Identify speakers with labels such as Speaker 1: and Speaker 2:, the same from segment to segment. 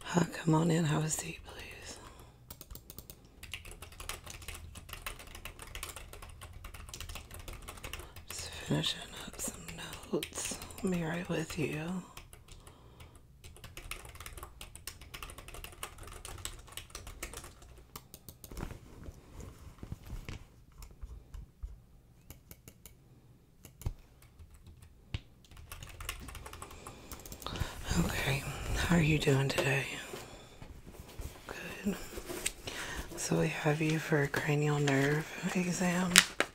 Speaker 1: Come on in, have a seat, please. Just finishing up some notes. I'll be right with you. Okay, how are you doing today? Good. So we have you for a cranial nerve exam.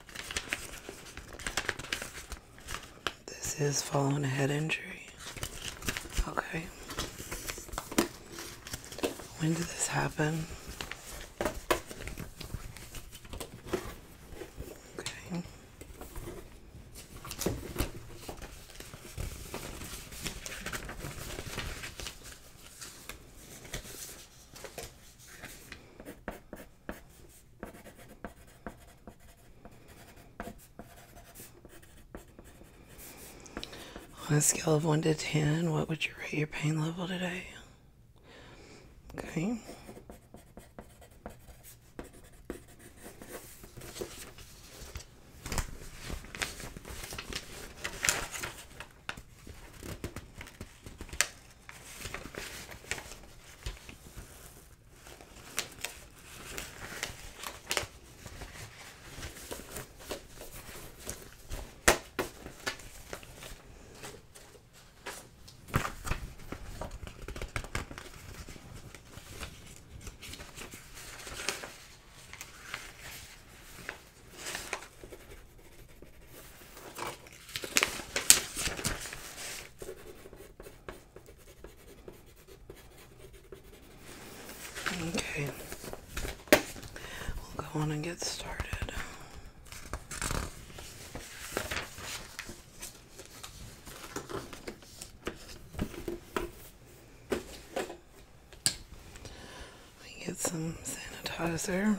Speaker 1: This is following a head injury. Okay. When did this happen? Okay. On a scale of 1 to 10, what would you rate your pain level today? Okay. Okay. We'll go on and get started. Get some sanitizer.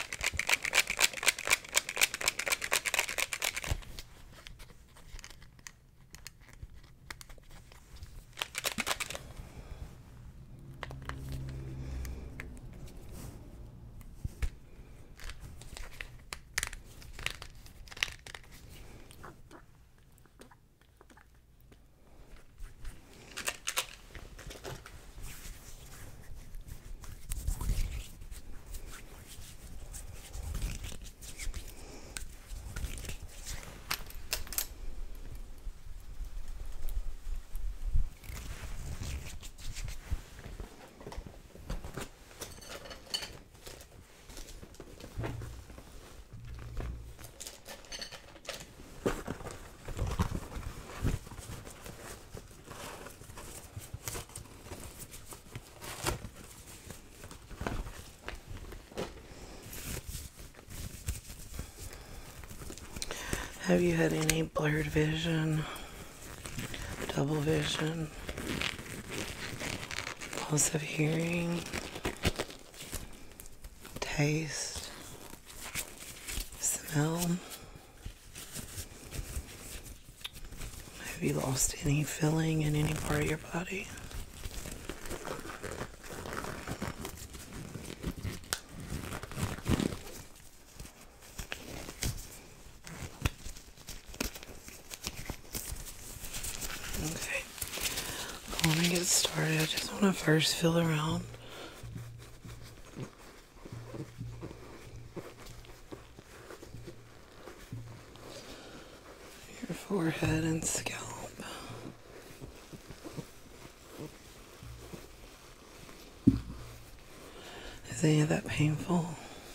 Speaker 1: Have you had any blurred vision, double vision, loss of hearing, taste, smell? Have you lost any feeling in any part of your body? Okay, I want to get started. I just want to first feel around. Your forehead and scalp. Is any of that painful?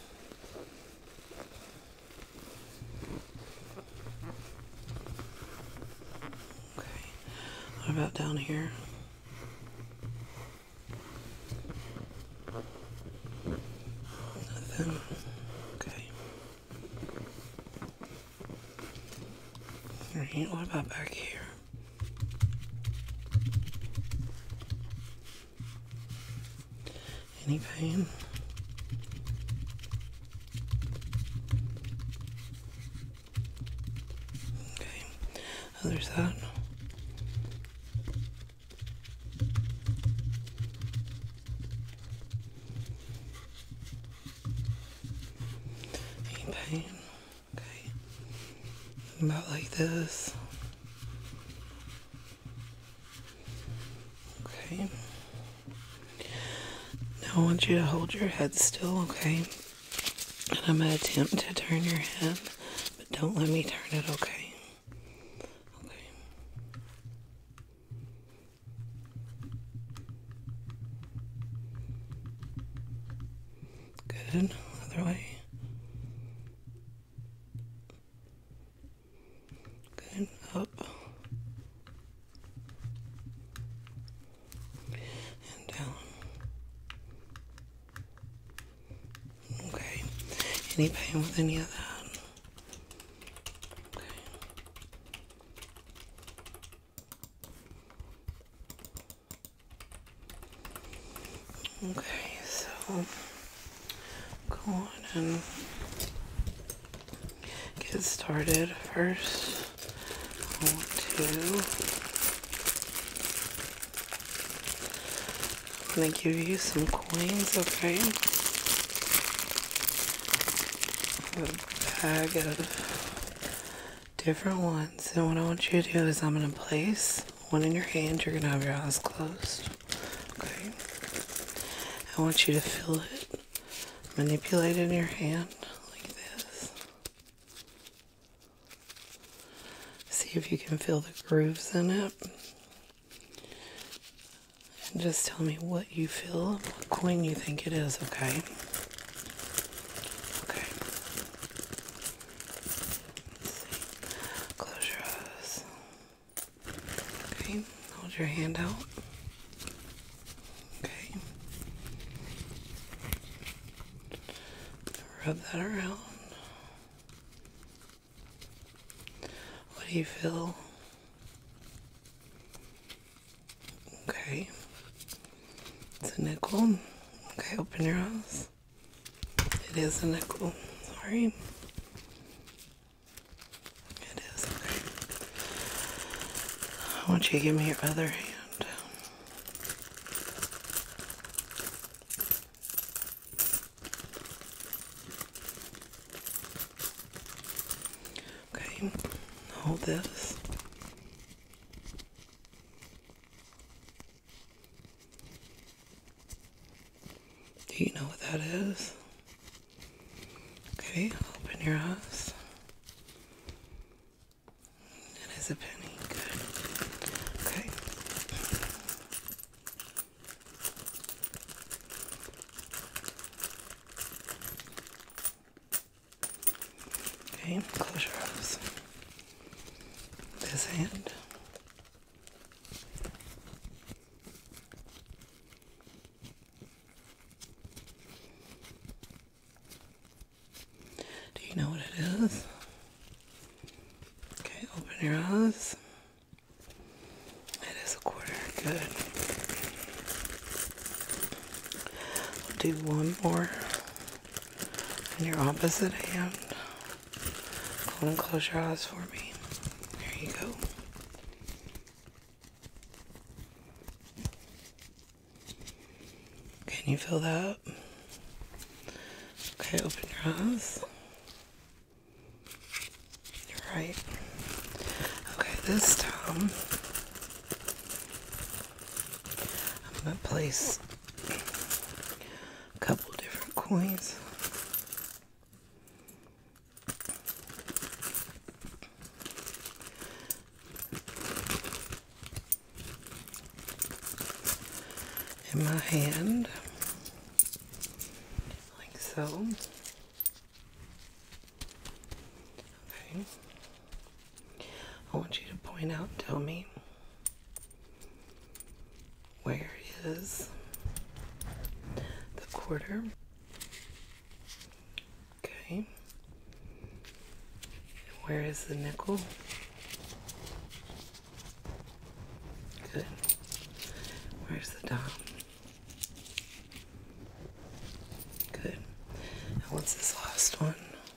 Speaker 1: Okay, what about down here? Nothing. Okay. Alright, what about back here? Any pain? Okay. Other side. About like this. Okay. Now I want you to hold your head still, okay? And I'm going to attempt to turn your head, but don't let me turn it, okay? Okay. Good. Other way. Good. Up. And down. Okay. Any pain with any of that? Okay, so go on and get started. First, I want I'm going to give you some coins, okay? A bag of different ones. And what I want you to do is I'm going to place one in your hand. You're going to have your eyes closed, okay? I want you to feel it. Manipulate it in your hand like this. See if you can feel the grooves in it. And just tell me what you feel, what coin you think it is, okay? Okay. Let's see. Close your eyes. Okay. Hold your hand out. Okay. Rub that around. What do you feel? Okay. It's a nickel. Okay, open your eyes. It is a nickel. Sorry. It is, okay. I want you to give me your other hand. Okay, hold this. Do you know what that is? Okay, open your eyes. It is a penny. Good. Okay. Okay, close your eyes. This hand. Do you know what it is? Okay, open your eyes. It is a quarter. Good. We'll do one more in your opposite hand. Go and close your eyes for me. There you go. Can you feel that? Okay, open your eyes. You're right. Okay, this time I'm going to place a couple different coins. In my hand, like so. Okay. I want you to point out, tell me where is the quarter. Okay. And where is the nickel? Good. Where's the dime? Good. And what's this last one?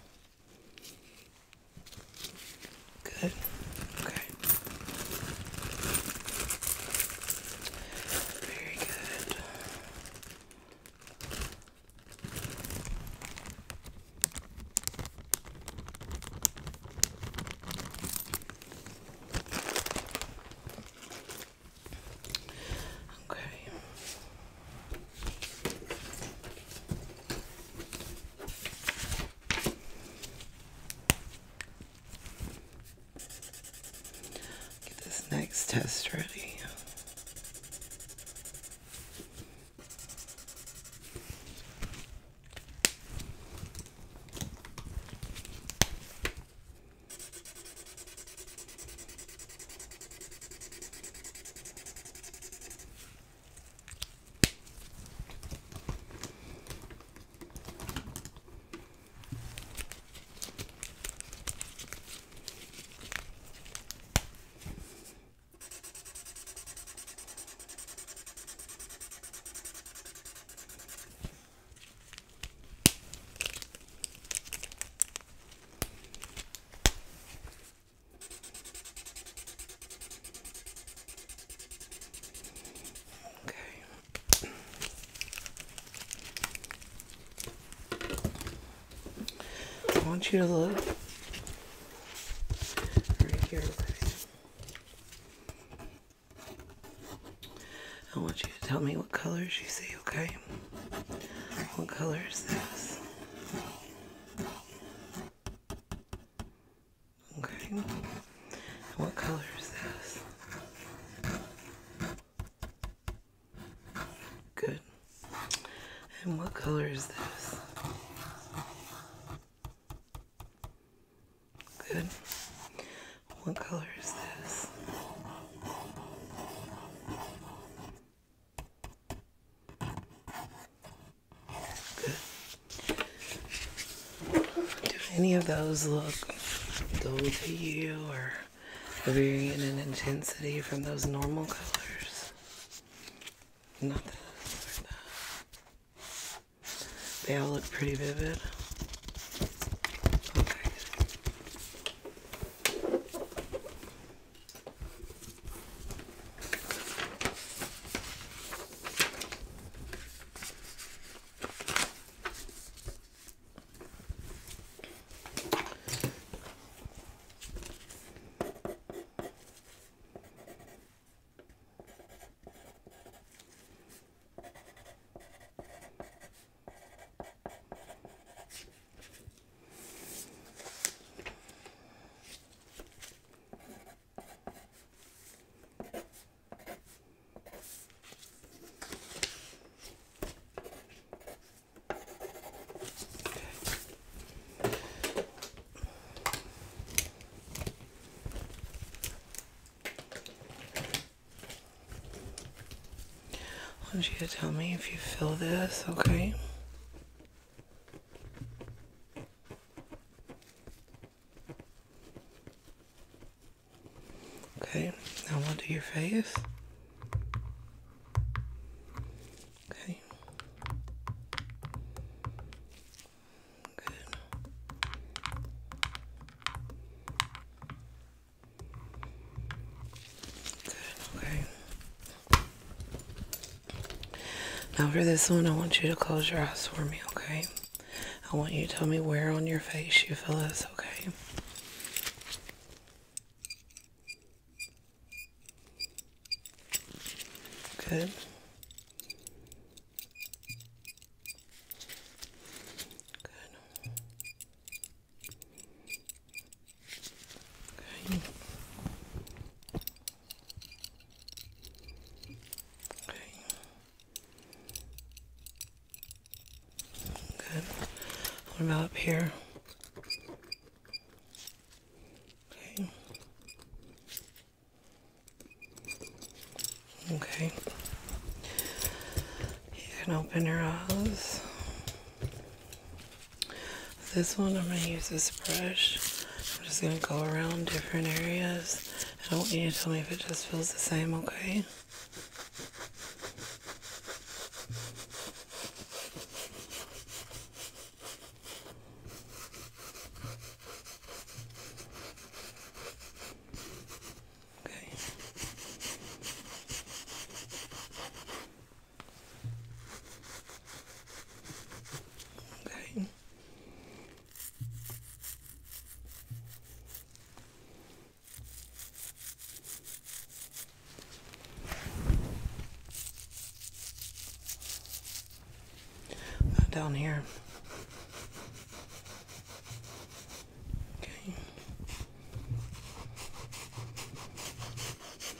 Speaker 1: Good. Okay. Very good. Next test ready. I want you to look right here, okay? I want you to tell me what colors you see, okay? What color is this? Okay. What color is this? Good. And what color is this? Good. What color is this? Good. Do any of those look dull to you or varying in intensity from those normal colors? Not this or that. They all look pretty vivid. Okay. I want you to tell me if you feel this, okay? Okay, now we'll do your face. Okay. Good. Good, okay. Now for this one, I want you to close your eyes for me, okay? I want you to tell me where on your face you feel this, okay? Good. Good. Okay. Okay. Good. What about up here? Okay. Okay. You can open your eyes. This one, I'm going to use this brush. I'm just going to go around different areas. I want you to tell me if it just feels the same, okay? Okay. Okay. Now down here. Okay.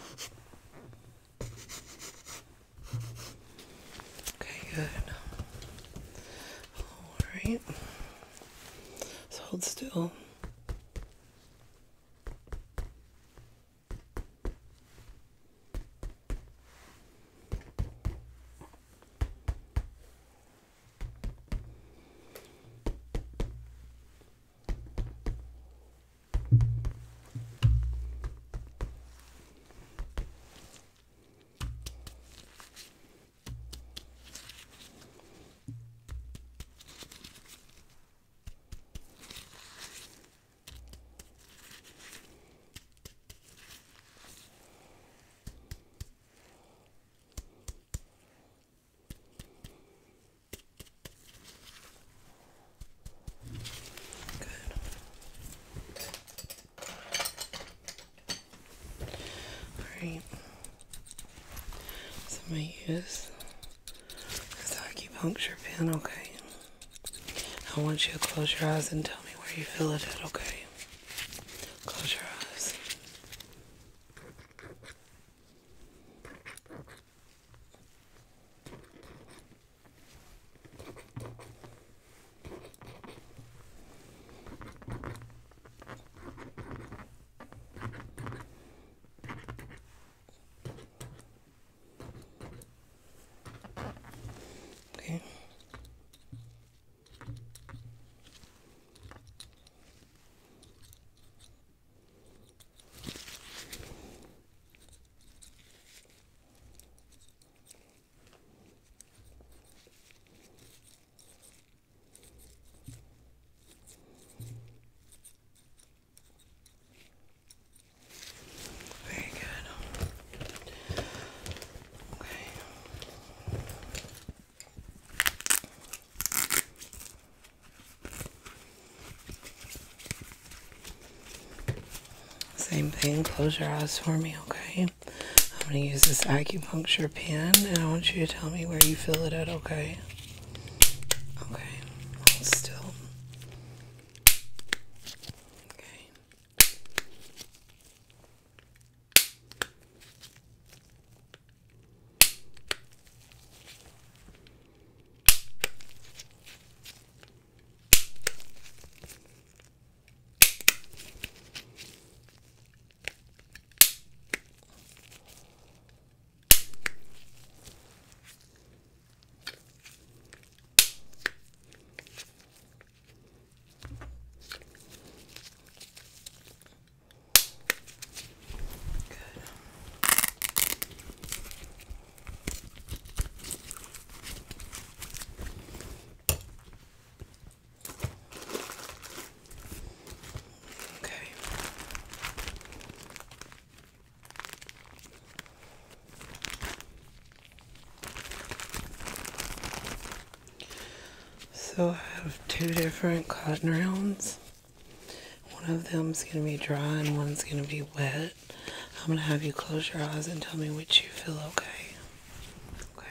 Speaker 1: Alright. So I'm going to use this acupuncture pin, okay? I want you to close your eyes and tell me where you feel it at, okay? Close your eyes. Okay. Very good. Okay. Same thing, close your eyes for me, okay? I'm going to use this acupuncture pin and I want you to tell me where you feel it at, okay? Okay, hold still. Okay. Okay. So I have two different cotton rounds. One of them's going to be dry and one's going to be wet. I'm going to have you close your eyes and tell me which you feel okay. Okay.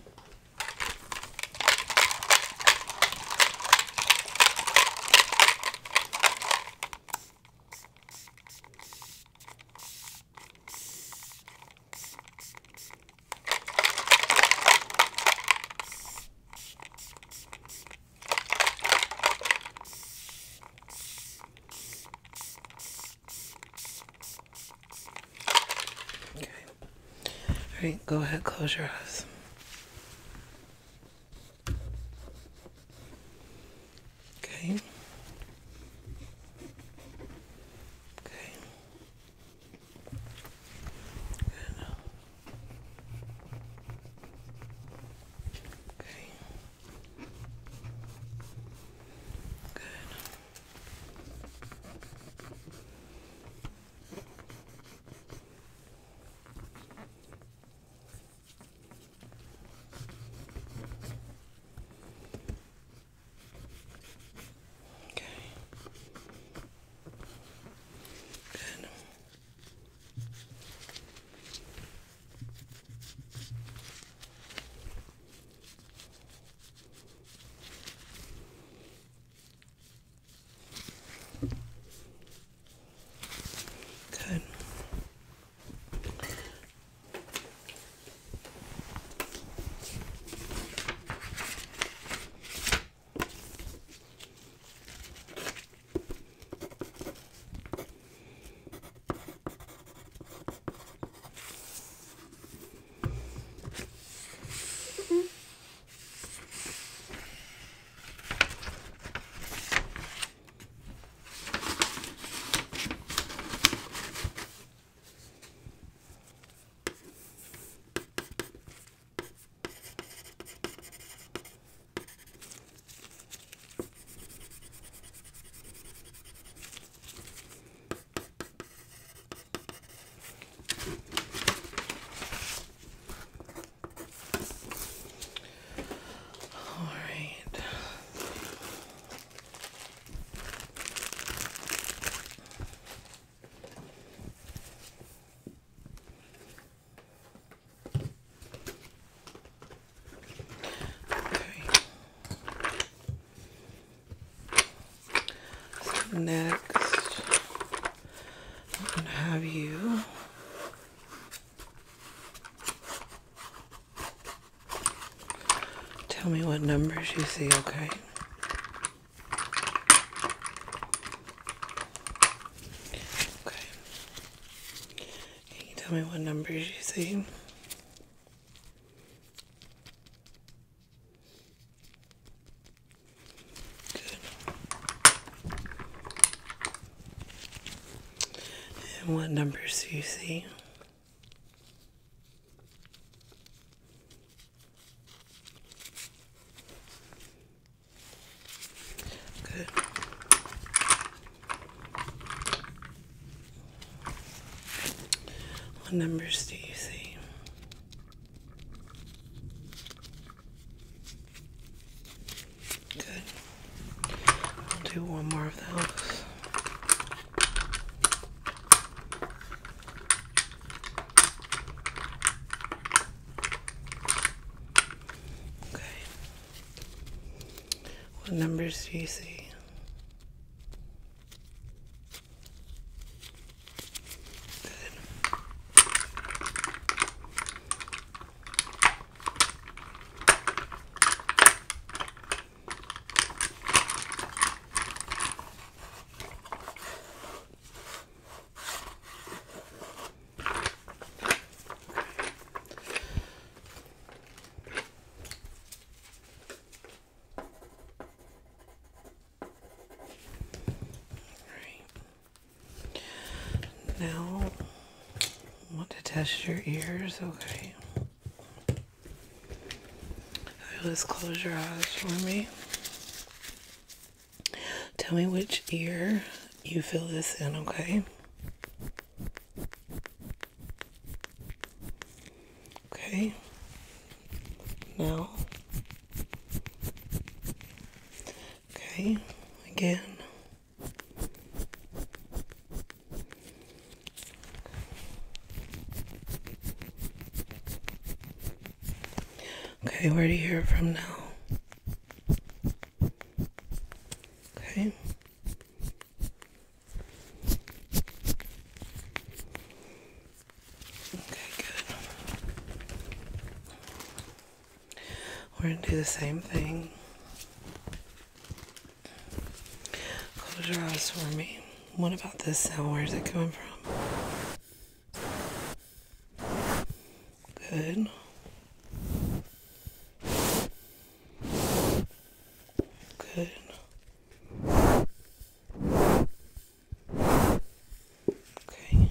Speaker 1: Okay. Alright, go ahead, close your eyes. Okay. Okay. Good. Okay. Good. Next, I'm going to have you tell me what numbers you see, okay? Okay. Can you tell me what numbers you see? Good. And what numbers do you see? Good. What numbers do you see? Good. I'll do one more of those. Okay. What numbers do you see? Now, I want to test your ears, okay? Let's close your eyes for me. Tell me which ear you feel this in, okay? Okay. Now. Okay. Again. Okay, where do you hear it from now? Okay. Okay, good. We're going to do the same thing. Close your eyes for me. What about this sound? Where is it coming from? Good. Good. Okay.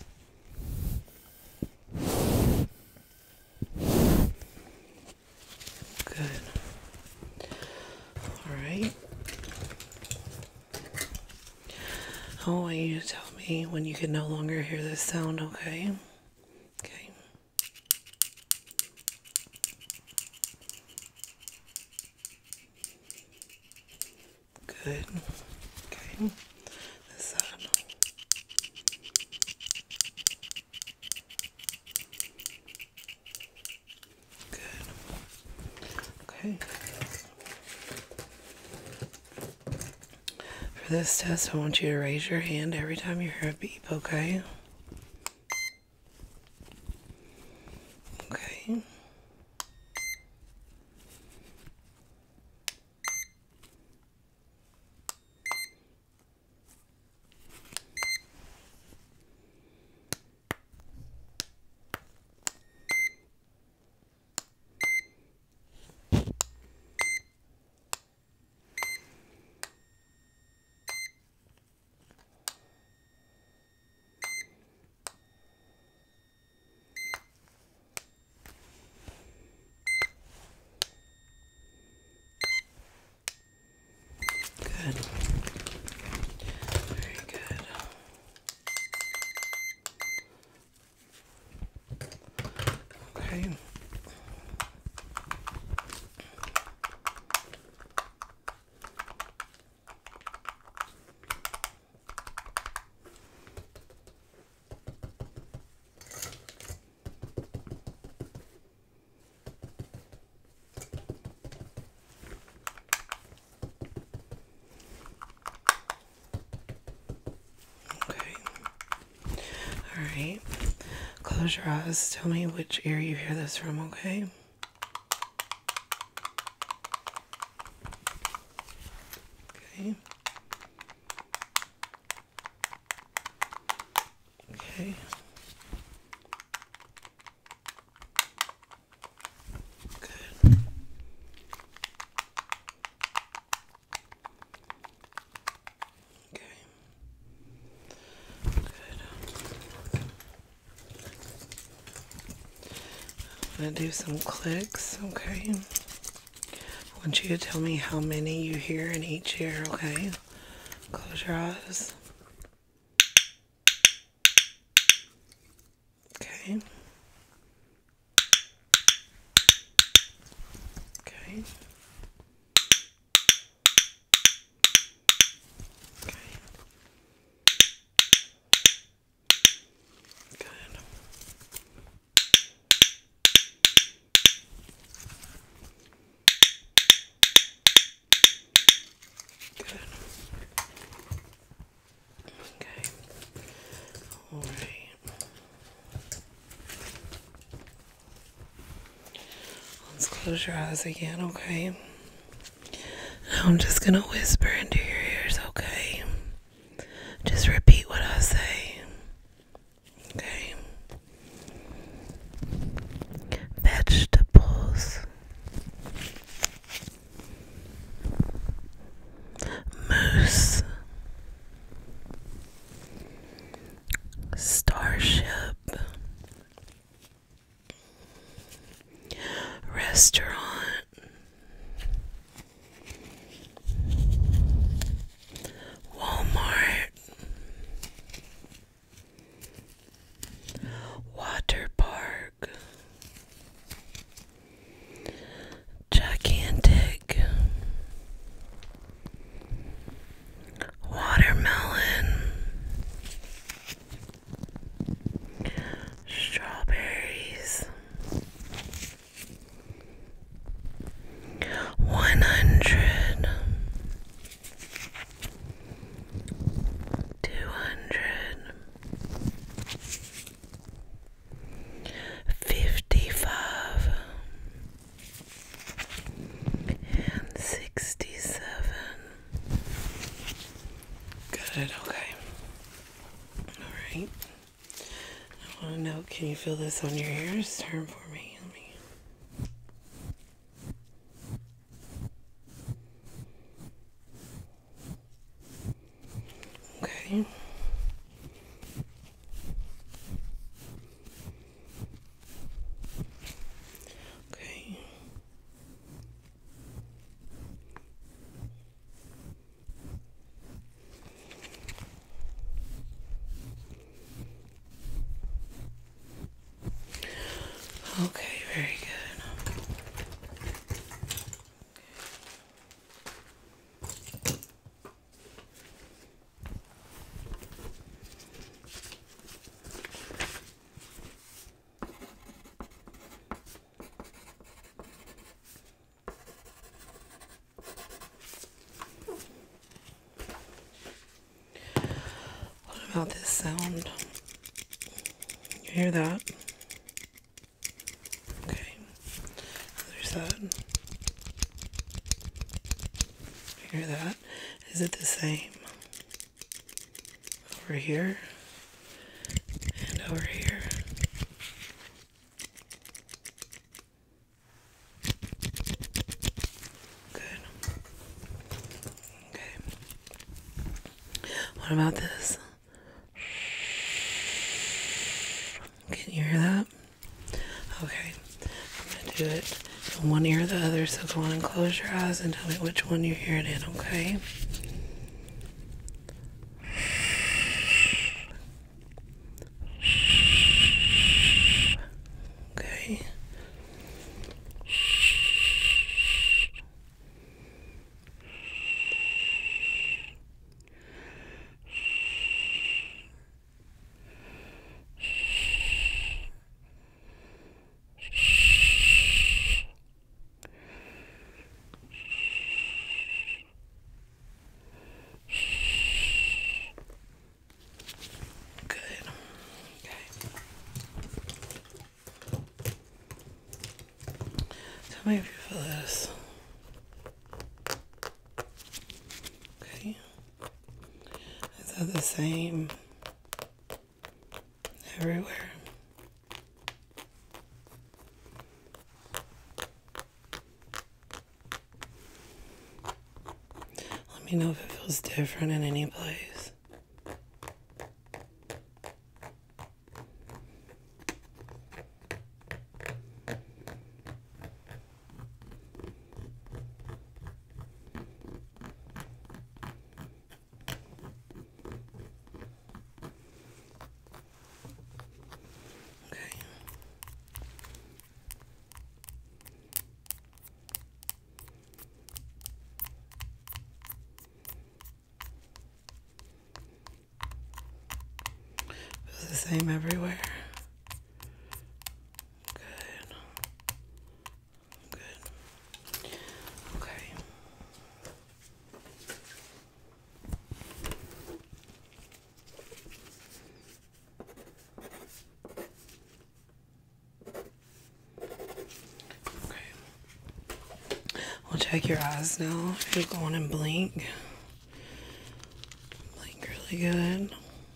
Speaker 1: Good. All right. I want you to tell me when you can no longer hear this sound, okay? Okay. Good. Okay. This side. Okay. For this test, I want you to raise your hand every time you hear a beep, okay? Okay. Good. Very good. Okay. close your eyes. Tell me which ear you hear this from, okay? Okay. Okay. Good. Okay. Good. I'm gonna do some clicks, okay? I want you to tell me how many you hear in each ear, okay? Close your eyes. Okay. Okay. Okay. Good. Good. Okay. All right. Let's close your eyes again, okay? Now I'm just gonna whisper into your ears, okay? Just repeat what I say. Okay. Vegetables. Moose. Starship. Restaurant. Walmart. Water park. Gigantic. Watermelon. Strawberries. 100. 200. 55. And 67. Good, okay. Alright. I want to know, can you feel this on your ears? Turn for me. Okay. Okay. Okay, very good. What about this sound? You hear that? Okay. Other side. You hear that? Is it the same? Over here and over here. Good. Okay. What about this? Can you hear that? Okay. I'm gonna do it in one ear or the other, so go on and close your eyes and tell me which one you hear it in, okay? Okay. me if you feel this. Okay. Is that the same everywhere? Let me know if it feels different in any place. The same everywhere. Good. Good. Okay. Okay. We'll check your eyes now. If you go on and blink. Blink really good.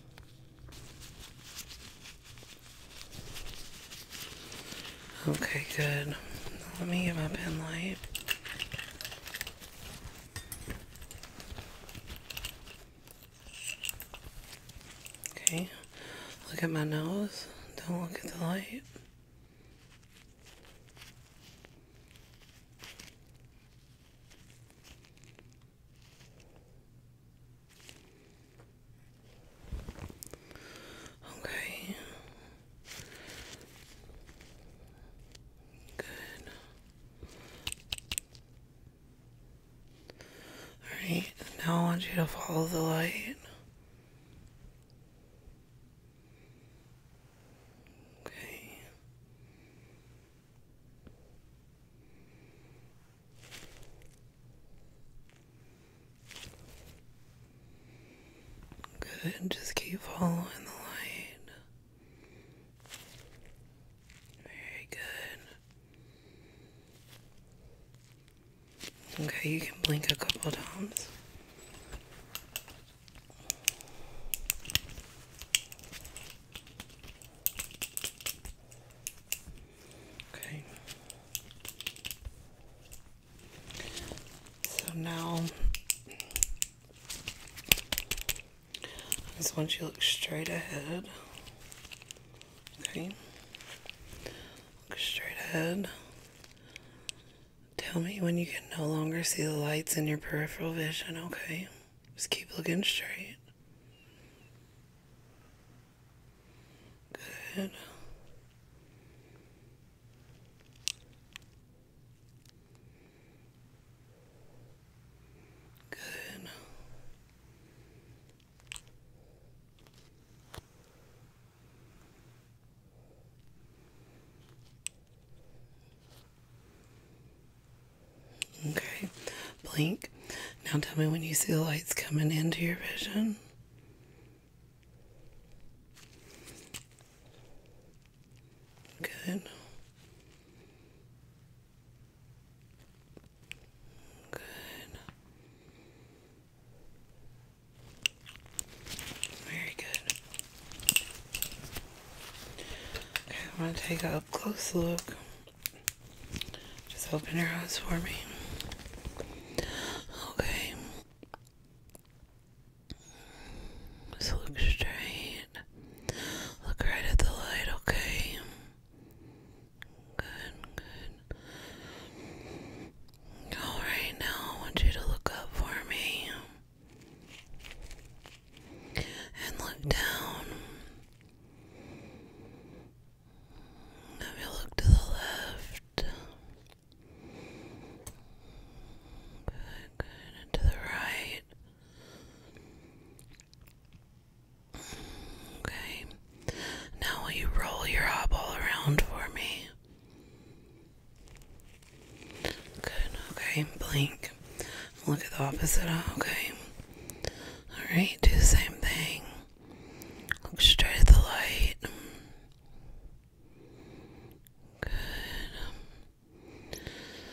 Speaker 1: Okay, good. Let me get my pen light. Okay, look at my nose. Don't look at the light. Okay. Good. Alright, now I want you to follow the light. Okay. Good, just keep following the light. Very good. Okay, you can blink a couple times. Okay. So now I just want you to look straight ahead. Okay. Look straight ahead. Tell me when you can no longer see the lights in your peripheral vision, okay? Just keep looking straight. Good. Good. Okay. Blink. Now tell me when you see the lights coming into your vision. Good. Good. Very good. Okay, I'm going to take a up close look. Just open your eyes for me. Okay. Just look straight. Look right at the light, okay? Good, good. Alright, now I want you to look up for me. And look down. Have you look to the left? Good, good. And to the right. Okay. Now will you roll your eyeball around for me? Good, okay. Blink. Look at the opposite eye, okay? Alright, do the same thing. Look straight at the light. Good.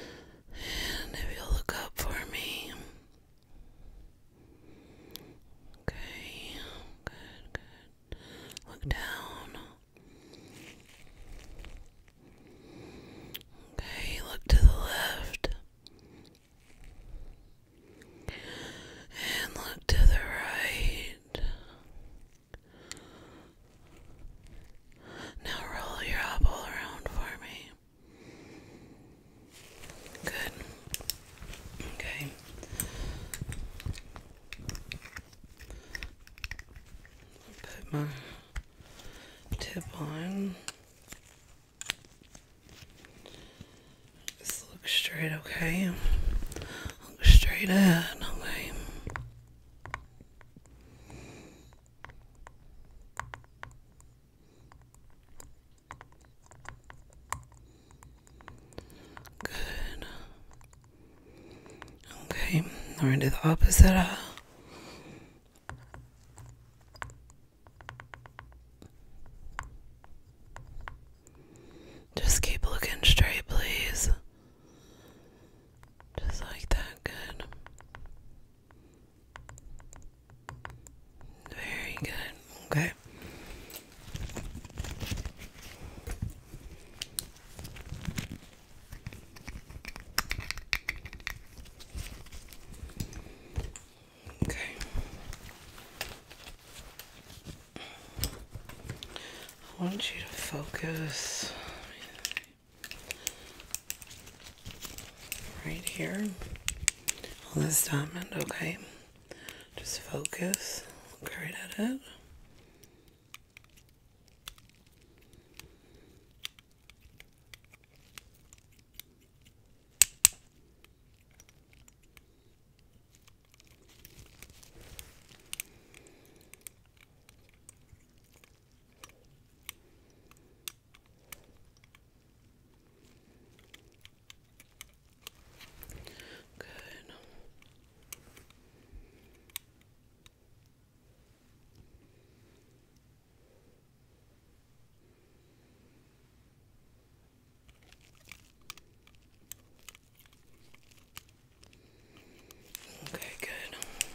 Speaker 1: okay? Look straight ahead, okay? Good. Okay, now we're gonna do the opposite eye. Just keep looking straight, please. Just like that, good. Very good, okay. Okay. I want you to focus right here on this diamond, okay? Just focus. Look right at it. Good. Okay, good.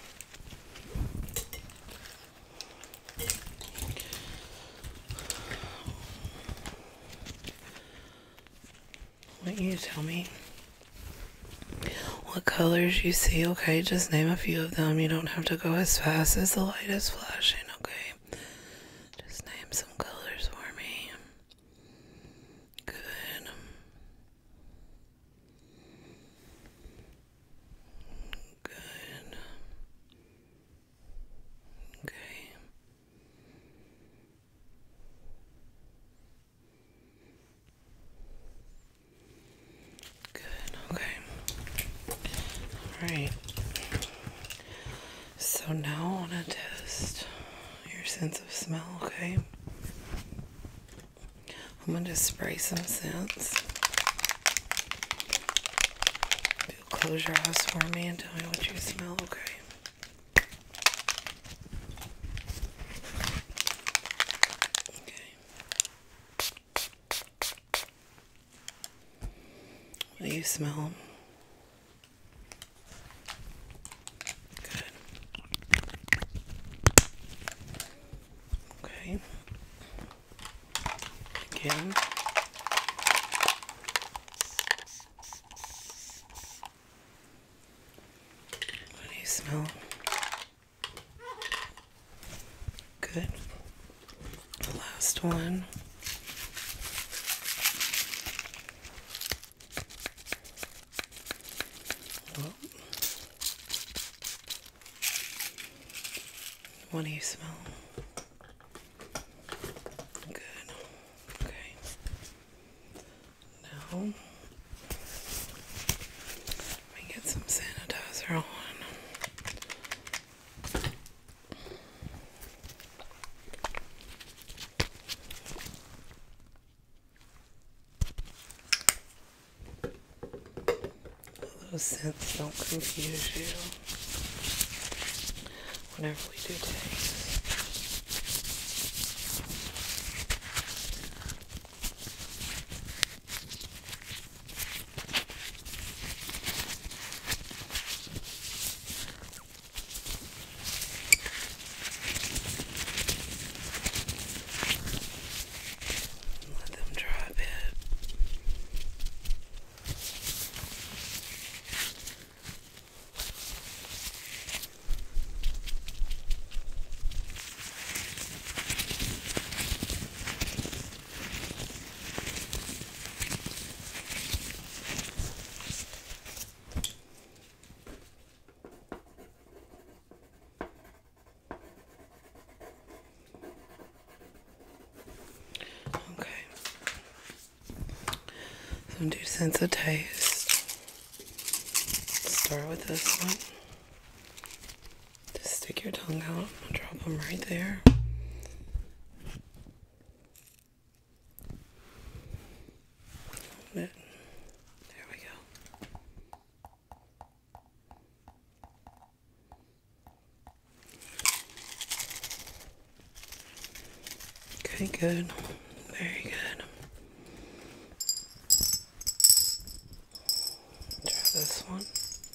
Speaker 1: I want you to tell me what colors you see, okay? Just name a few of them. You don't have to go as fast as the light is flashing, okay? Just name some colors for me. Good. Good. Okay. Good. Okay. Alright. So now I want to test your sense of smell, okay? I'm going to spray some scents. You'll close your eyes for me and tell me what you smell, okay? What do you smell? Good. Okay. Again. What do you smell? Good. The last one. Oh. What do you smell? Good. Okay. Now, let me get some sanitizer on. Those scents don't confuse you whenever we do taste. Let them dry a bit. Okay. So do sense of taste. start with this one. Just stick your tongue out. I'll drop them right there. There we go. Okay, good. Very good. Try this one.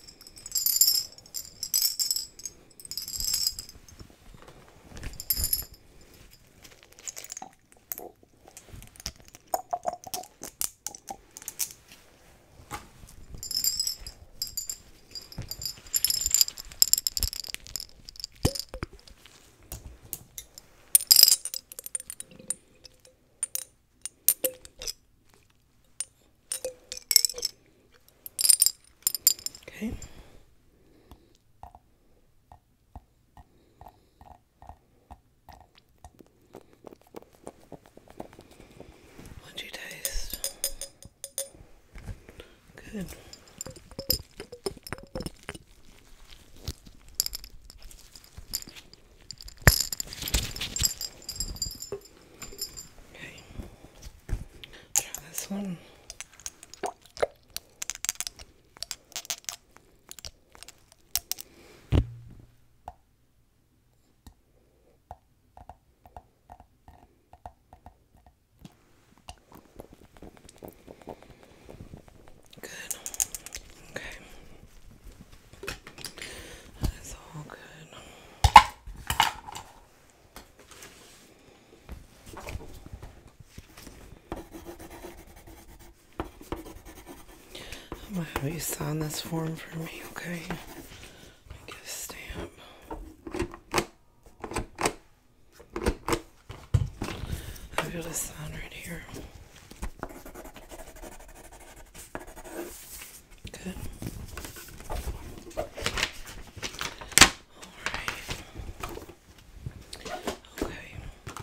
Speaker 1: Okay. What'd you taste? Good. Okay. Try this one. Good. Okay. That's all good. I'm gonna have you sign this form for me, okay? Get a stamp. I've got a sign right here. Good. Alright. Okay.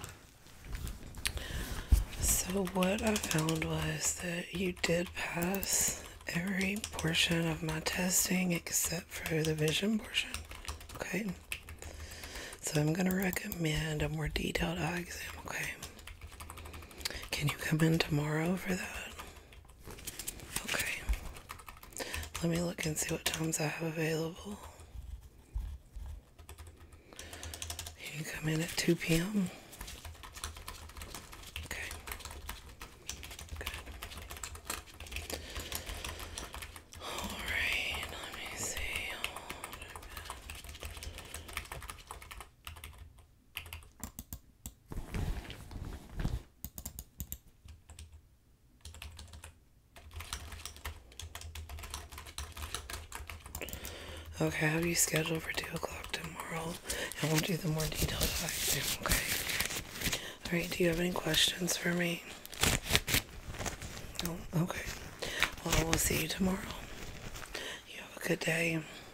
Speaker 1: So what I found was that you did pass every portion of my testing except for the vision portion. Okay. So I'm gonna recommend a more detailed eye exam, okay? Can you come in tomorrow for that? Okay. Let me look and see what times I have available. Can you come in at 2 p.m.? Okay. Good. Alright, let me see. Okay, I have you scheduled for 2 o'clock tomorrow, and we'll do the more detailed eye exam, okay? Alright, do you have any questions for me? No? Okay. Well, we'll see you tomorrow. You have a good day.